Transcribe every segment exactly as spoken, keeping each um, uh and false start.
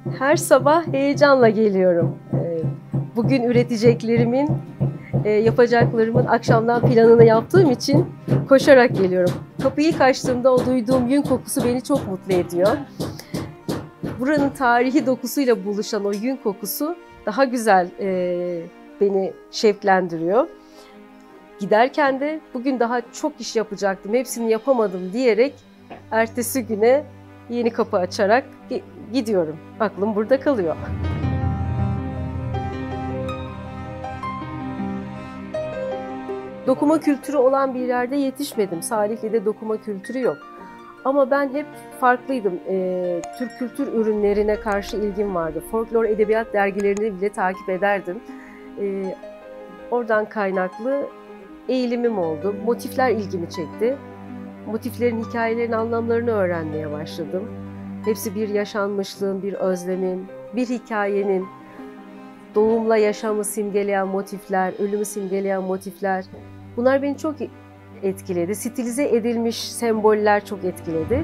Her sabah heyecanla geliyorum. Ee, Bugün üreteceklerimin, e, yapacaklarımın akşamdan planını yaptığım için koşarak geliyorum. Kapıyı ilk açtığımda o duyduğum yün kokusu beni çok mutlu ediyor. Buranın tarihi dokusuyla buluşan o yün kokusu daha güzel e, beni şevklendiriyor. Giderken de bugün daha çok iş yapacaktım, hepsini yapamadım diyerek ertesi güne yeni kapı açarak gidiyorum. Aklım burada kalıyor. Dokuma kültürü olan bir yerde yetişmedim. Salihli'de dokuma kültürü yok. Ama ben hep farklıydım. Ee, Türk kültür ürünlerine karşı ilgim vardı. Folklor edebiyat dergilerini bile takip ederdim. Ee, oradan kaynaklı eğilimim oldu. Motifler ilgimi çekti. Motiflerin, hikayelerin anlamlarını öğrenmeye başladım. Hepsi bir yaşanmışlığın, bir özlemin, bir hikayenin, doğumla yaşamı simgeleyen motifler, ölümü simgeleyen motifler. Bunlar beni çok etkiledi. Stilize edilmiş semboller çok etkiledi.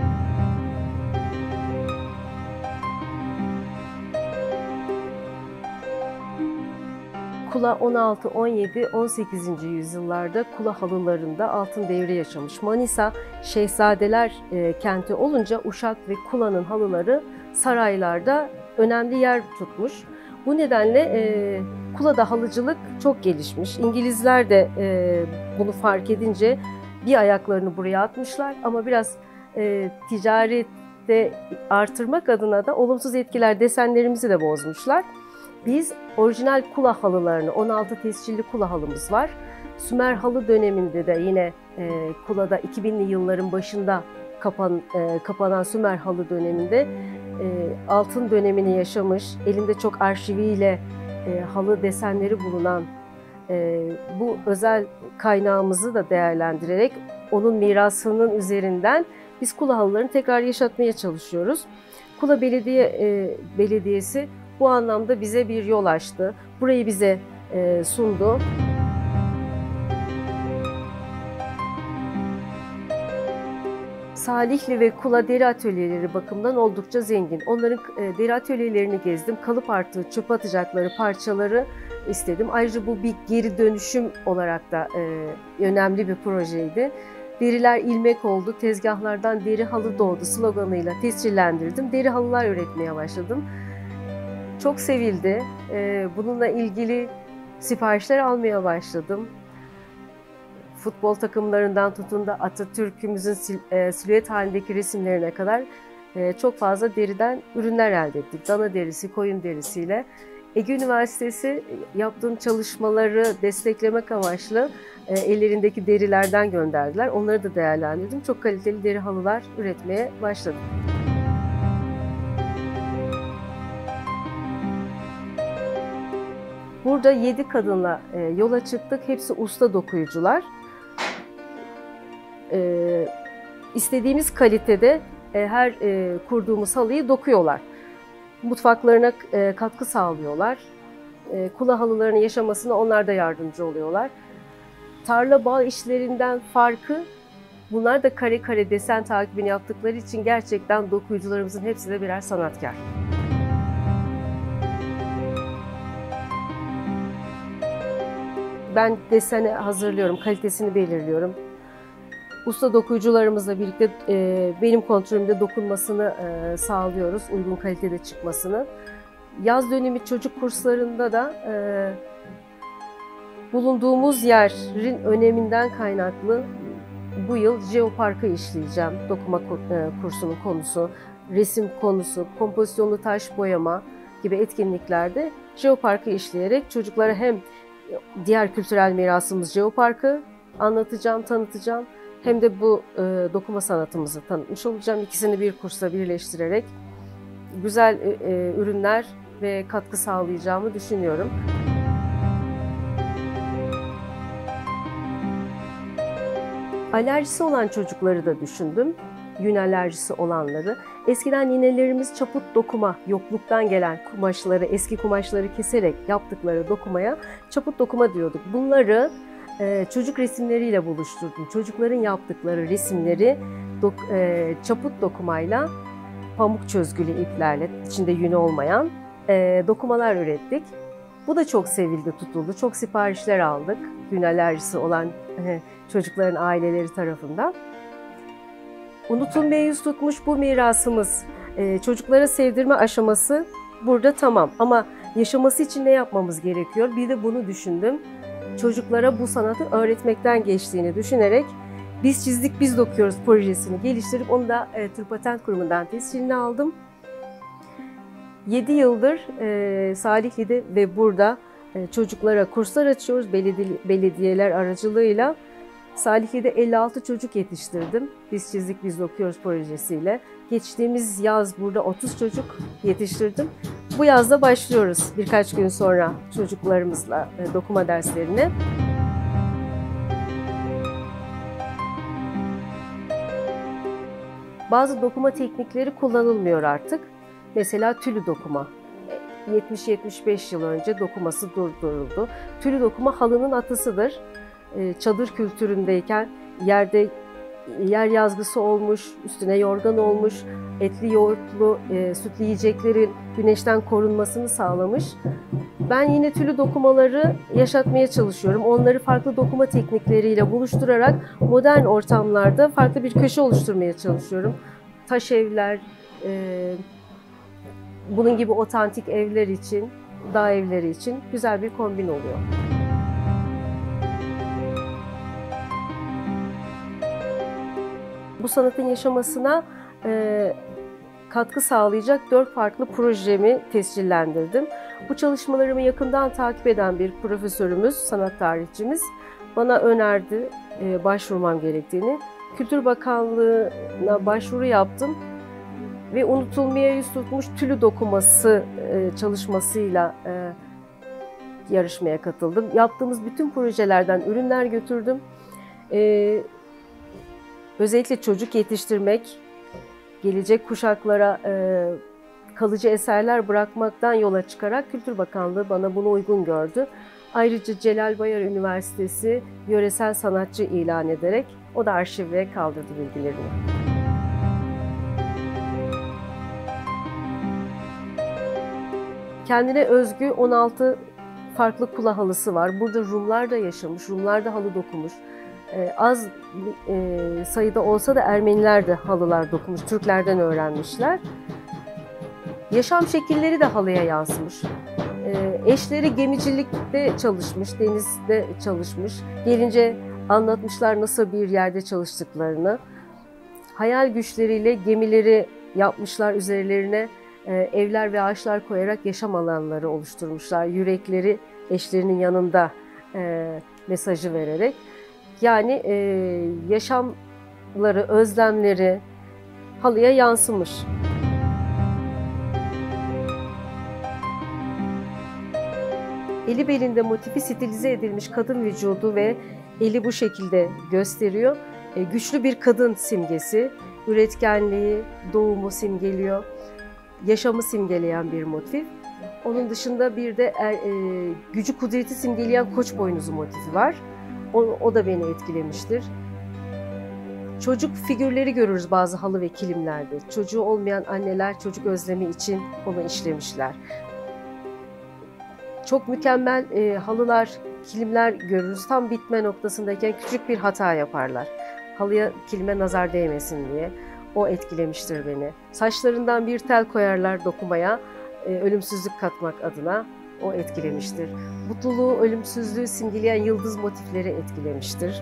Kula on altı, on yedi, on sekizinci yüzyıllarda Kula halılarında altın devri yaşamış. Manisa Şehzadeler e, kenti olunca Uşak ve Kula'nın halıları saraylarda önemli yer tutmuş. Bu nedenle e, Kula'da halıcılık çok gelişmiş. İngilizler de e, bunu fark edince bir ayaklarını buraya atmışlar ama biraz e, ticarette artırmak adına da olumsuz etkiler, desenlerimizi de bozmuşlar. Biz orijinal Kula halılarını, on altı tescilli Kula halımız var. Sümer halı döneminde de yine e, Kula'da iki binli yılların başında kapan, e, kapanan Sümer halı döneminde e, altın dönemini yaşamış, elinde çok arşiviyle e, halı desenleri bulunan e, bu özel kaynağımızı da değerlendirerek onun mirasının üzerinden biz Kula halılarını tekrar yaşatmaya çalışıyoruz. Kula Belediye e, Belediyesi bu anlamda bize bir yol açtı. Burayı bize e, sundu. Salihli ve Kula deri atölyeleri bakımından oldukça zengin. Onların e, deri atölyelerini gezdim. Kalıp artığı, çöp atacakları parçaları istedim. Ayrıca bu bir geri dönüşüm olarak da e, önemli bir projeydi. Deriler ilmek oldu, tezgahlardan deri halı doğdu sloganıyla tescillendirdim. Deri halılar üretmeye başladım. Çok sevildi. Bununla ilgili siparişler almaya başladım. Futbol takımlarından tutun da Atatürk'ümüzün silüet halindeki resimlerine kadar çok fazla deriden ürünler elde ettik. Dana derisi, koyun derisiyle. Ege Üniversitesi yaptığım çalışmaları desteklemek amaçlı ellerindeki derilerden gönderdiler. Onları da değerlendirdim. Çok kaliteli deri halılar üretmeye başladım. Burada yedi kadınla e, yola çıktık. Hepsi usta dokuyucular. E, istediğimiz kalitede e, her e, kurduğumuz halıyı dokuyorlar. Mutfaklarına e, katkı sağlıyorlar. E, Kula halılarının yaşamasına onlar da yardımcı oluyorlar. Tarla bağ işlerinden farkı, bunlar da kare kare desen takibini yaptıkları için gerçekten dokuyucularımızın hepsi de birer sanatkar. Ben deseni hazırlıyorum, kalitesini belirliyorum. Usta dokuyucularımızla birlikte e, benim kontrolümde dokunmasını e, sağlıyoruz, uygun kalitede çıkmasını. Yaz dönemi çocuk kurslarında da e, bulunduğumuz yerin öneminden kaynaklı bu yıl Jeopark'ı işleyeceğim. Dokuma kursunun konusu, resim konusu, kompozisyonlu taş boyama gibi etkinliklerde Jeopark'ı işleyerek çocuklara hem diğer kültürel mirasımız Jeopark'ı anlatacağım, tanıtacağım. Hem de bu e, dokuma sanatımızı tanıtmış olacağım. İkisini bir kursa birleştirerek güzel e, e, ürünler ve katkı sağlayacağımı düşünüyorum. Alerjisi olan çocukları da düşündüm. Yün alerjisi olanları. Eskiden ninelerimiz çaput dokuma, yokluktan gelen kumaşları, eski kumaşları keserek yaptıkları dokumaya çaput dokuma diyorduk. Bunları e, çocuk resimleriyle buluşturdum. Çocukların yaptıkları resimleri dok, e, çaput dokumayla pamuk çözgülü iplerle, içinde yünü olmayan e, dokumalar ürettik. Bu da çok sevildi, tutuldu. Çok siparişler aldık. Yün alerjisi olan e, çocukların aileleri tarafından. Unutulmaya yüz tutmuş bu mirasımız, e, çocuklara sevdirme aşaması burada tamam. Ama yaşaması için ne yapmamız gerekiyor? Bir de bunu düşündüm. Çocuklara bu sanatı öğretmekten geçtiğini düşünerek Biz Çizdik Biz Dokuyoruz projesini geliştirip onu da e, Türk Patent Kurumu'ndan tescilini aldım. yedi yıldır e, Salihli'de ve burada e, çocuklara kurslar açıyoruz belediye, belediyeler aracılığıyla. Salihli'de elli altı çocuk yetiştirdim. Biz Çizdik Biz Dokuyoruz projesiyle. Geçtiğimiz yaz burada otuz çocuk yetiştirdim. Bu yazda başlıyoruz birkaç gün sonra çocuklarımızla e, dokuma derslerine. Bazı dokuma teknikleri kullanılmıyor artık. Mesela tülü dokuma. yetmiş yetmiş beş yıl önce dokuması durduruldu. Tülü dokuma halının atasıdır. Çadır kültüründeyken yerde yer yazgısı olmuş, üstüne yorgan olmuş, etli yoğurtlu e, sütlü yiyeceklerin güneşten korunmasını sağlamış. Ben yine tülü dokumaları yaşatmaya çalışıyorum. Onları farklı dokuma teknikleriyle buluşturarak modern ortamlarda farklı bir köşe oluşturmaya çalışıyorum. Taş evler, e, bunun gibi otantik evler için, dağ evleri için güzel bir kombin oluyor. Bu sanatın yaşamasına e, katkı sağlayacak dört farklı projemi tescillendirdim. Bu çalışmalarımı yakından takip eden bir profesörümüz, sanat tarihçimiz bana önerdi e, başvurmam gerektiğini. Kültür Bakanlığı'na başvuru yaptım ve unutulmaya yüz tutmuş tülü dokuması e, çalışmasıyla e, yarışmaya katıldım. Yaptığımız bütün projelerden ürünler götürdüm. E, özellikle çocuk yetiştirmek, gelecek kuşaklara e, kalıcı eserler bırakmaktan yola çıkarak Kültür Bakanlığı bana bunu uygun gördü. Ayrıca Celal Bayar Üniversitesi yöresel sanatçı ilan ederek o da arşive kaldırdı bilgilerini. Kendine özgü on altı farklı kula halısı var. Burada Rumlar da yaşamış, Rumlar da halı dokumuş. Ee, az e, sayıda olsa da Ermeniler de halılar dokumuş, Türklerden öğrenmişler. Yaşam şekilleri de halıya yansımış. Ee, eşleri gemicilikte çalışmış, denizde çalışmış. Gelince anlatmışlar nasıl bir yerde çalıştıklarını. Hayal güçleriyle gemileri yapmışlar, üzerlerine e, evler ve ağaçlar koyarak yaşam alanları oluşturmuşlar. Yürekleri eşlerinin yanında e, mesajı vererek. Yani e, yaşamları, özlemleri halıya yansımış. Eli belinde motifi stilize edilmiş kadın vücudu ve eli bu şekilde gösteriyor. E, güçlü bir kadın simgesi, üretkenliği, doğumu simgeliyor, yaşamı simgeleyen bir motif. Onun dışında bir de er, e, gücü kudreti simgeleyen koç boynuzu motifi var. O, o da beni etkilemiştir. Çocuk figürleri görürüz bazı halı ve kilimlerde. Çocuğu olmayan anneler çocuk özlemi için onu işlemişler. Çok mükemmel e, halılar, kilimler görürüz. Tam bitme noktasındayken küçük bir hata yaparlar. Halıya, kilime nazar değmesin diye. O etkilemiştir beni. Saçlarından bir tel koyarlar dokumaya, e, ölümsüzlük katmak adına. O etkilemiştir. Mutluluğu, ölümsüzlüğü simgeleyen yıldız motifleri etkilemiştir.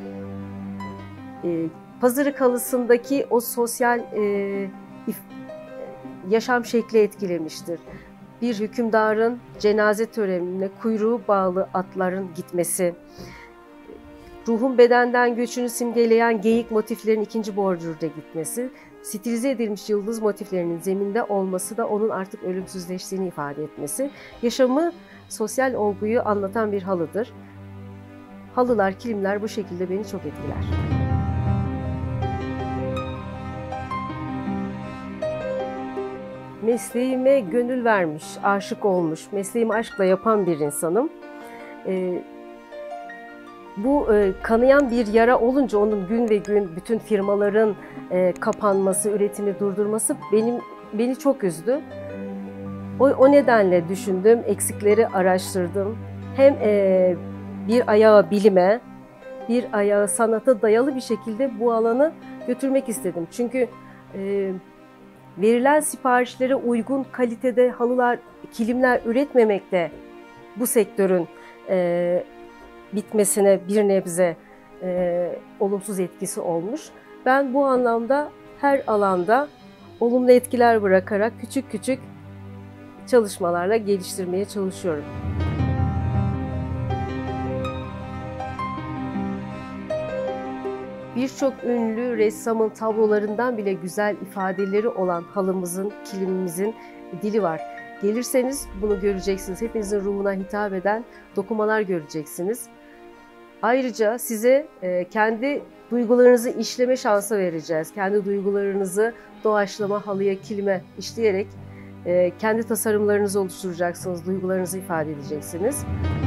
E, Pazarık halısındaki o sosyal e, if, yaşam şekli etkilemiştir. Bir hükümdarın cenaze törenine kuyruğu bağlı atların gitmesi, ruhun bedenden göçünü simgeleyen geyik motiflerin ikinci bordürde gitmesi, stilize edilmiş yıldız motiflerinin zeminde olması da onun artık ölümsüzleştiğini ifade etmesi, yaşamı, sosyal olguyu anlatan bir halıdır. Halılar, kilimler bu şekilde beni çok etkiler. Mesleğime gönül vermiş, aşık olmuş, mesleğimi aşkla yapan bir insanım. Ee, Bu e, kanayan bir yara olunca onun gün ve gün bütün firmaların e, kapanması, üretimi durdurması benim beni çok üzdü. O, o nedenle düşündüm, eksikleri araştırdım. Hem e, bir ayağı bilime, bir ayağı sanata dayalı bir şekilde bu alanı götürmek istedim. Çünkü e, verilen siparişlere uygun kalitede halılar, kilimler üretmemek de bu sektörün e, bitmesine bir nebze e, olumsuz etkisi olmuş. Ben bu anlamda her alanda olumlu etkiler bırakarak küçük küçük çalışmalarla geliştirmeye çalışıyorum. Birçok ünlü ressamın tablolarından bile güzel ifadeleri olan halımızın, kilimimizin dili var. Gelirseniz bunu göreceksiniz. Hepinizin ruhuna hitap eden dokumalar göreceksiniz. Ayrıca size kendi duygularınızı işleme şansı vereceğiz. Kendi duygularınızı doğaçlama, halıya, kilime işleyerek kendi tasarımlarınızı oluşturacaksınız, duygularınızı ifade edeceksiniz.